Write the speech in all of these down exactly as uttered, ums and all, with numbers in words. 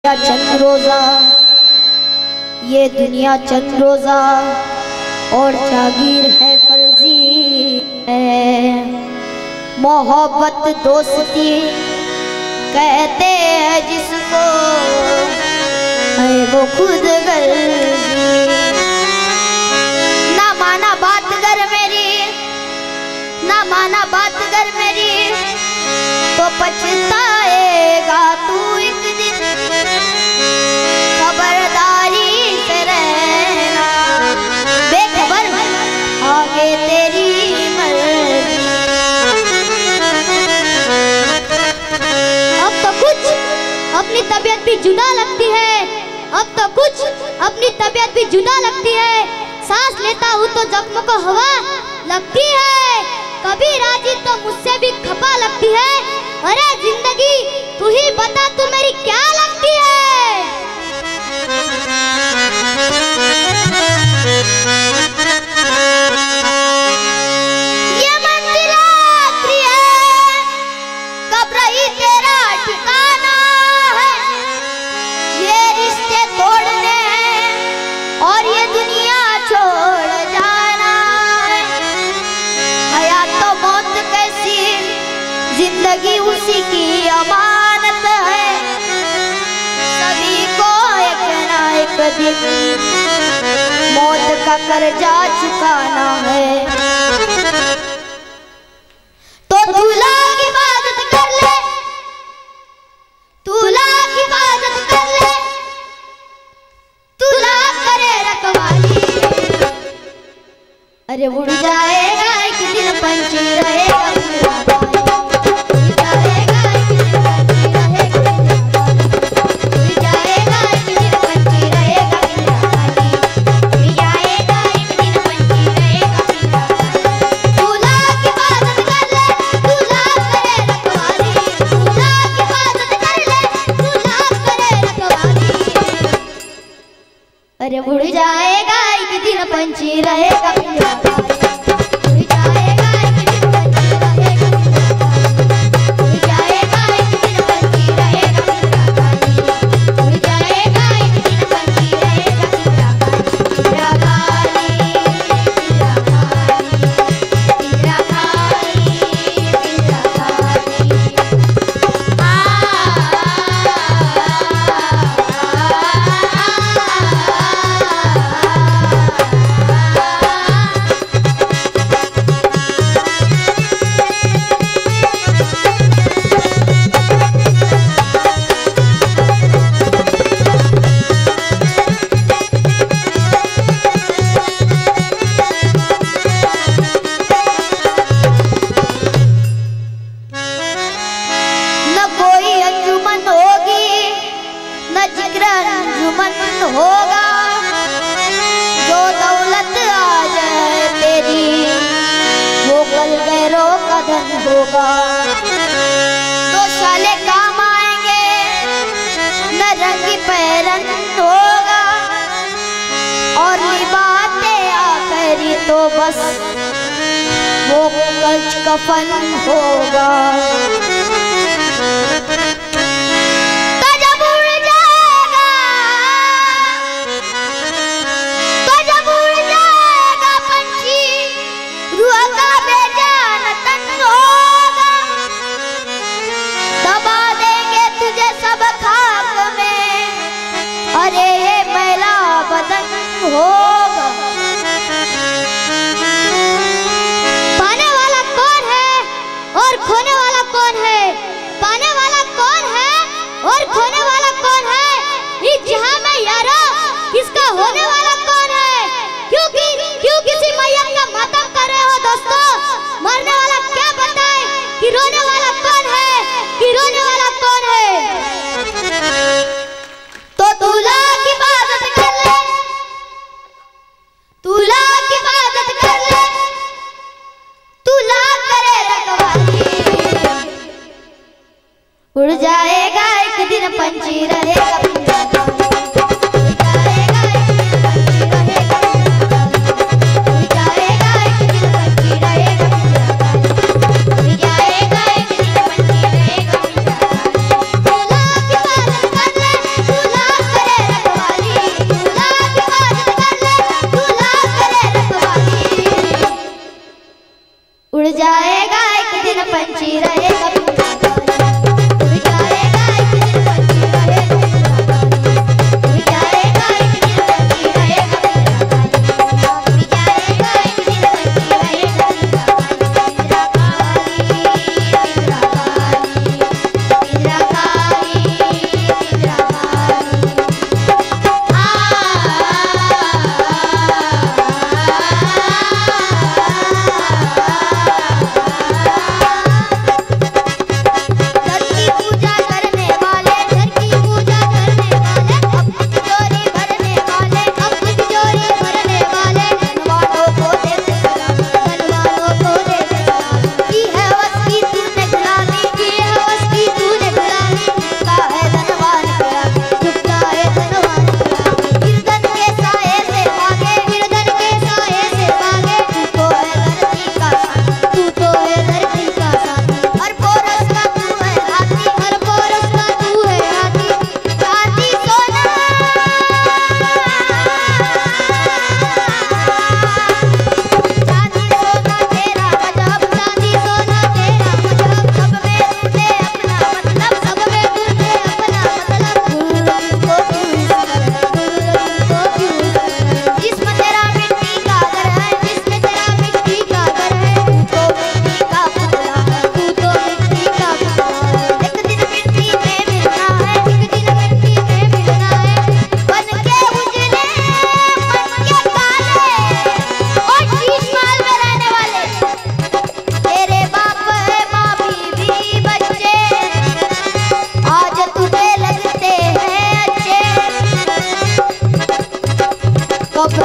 चंद रोजा, ये दुनिया चंद रोजा और जागीर है फर्जी है। मोहब्बत दोस्ती कहते हैं जिसको, है वो खुद गर्जी। ना माना बात कर मेरी, ना माना बात कर मेरी, तो पछताएगा तू एक दिन। खबरदारी से रहना, बेखबर आगे तेरी मर्जी। अब तो कुछ अपनी तबीयत भी जुदा लगती है, अब तो कुछ अपनी तबीयत भी जुदा लगती है। सांस लेता हूँ तो जख्म को हवा लगती है, कभी राजी तो मुझसे भी खपा लगती है। अरे जिंदगी तू ही बता, तू मेरी क्या लगती है। ये मंजिल आखिरी है, कब्र ही तेरा ठिकाना है। ये रिश्ते तोड़ने हैं और ये दुनिया छोड़ जाना है। हयात तो मौत कैसी, जिंदगी उसी की अमानत है। सभी को एक ना एक दिन मौत का कर्जा चुकाना है। तो तू लाख इबादत कर ले, तू लाख इबादत कर ले, तू लाख करे रखवाली। अरे उड़ जाएगा एक दिन पंछी रहेगा। अरे उड़ जाएगा एक दिन पंछी रहेगा पिंजरा। होगा जो दौलत आ जाए तेरी, वो कल गैरों का धन होगा। दो साले काम आएंगे, न रंग पैरन होगा, और लिबाते आखिरी तो बस वो कच कफन होगा। अरे ये मैला बदन होगा। पाने वाला कौन है और खोने वाला कौन है? पाने वाला कौन है और खोने वाला कौन है? इस जहां में यारो किसका होने वाला कौन है? क्योंकि क्यों किसी मैयत का मातम कर रहे हो दोस्तों? मरने वाला क्या बताए कि रोने वाला कौन है, कि रोने वाला कौन है? तो तू लाख इबादत कर ले, तू लाख इबादत कर ले, तू लाख करे रखवाली। उड़ जाएगा एक दिन पंछी रहेगा पिंजरा। उड़ जाएगा एक दिन पंछी रहेगा पिंजरा।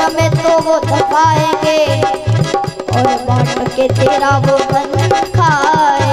में तो वो दबाएंगे और बांट के तेरा वो धन खाए।